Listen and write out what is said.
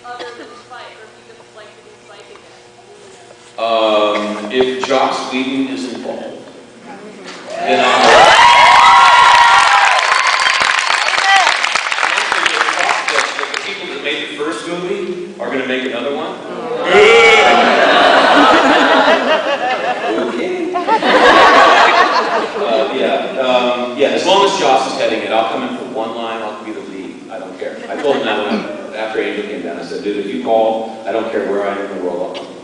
other than Spike, or if you could like to do Spike again? If Joss Whedon is involved, then the people that made the first movie are going to make another one. Yeah, as long as Joss is heading it, I'll come in for one line, I'll be the lead. I don't care. I told him that after Angel came down. I said, dude, if you call, I don't care where I am in the world, I'll come.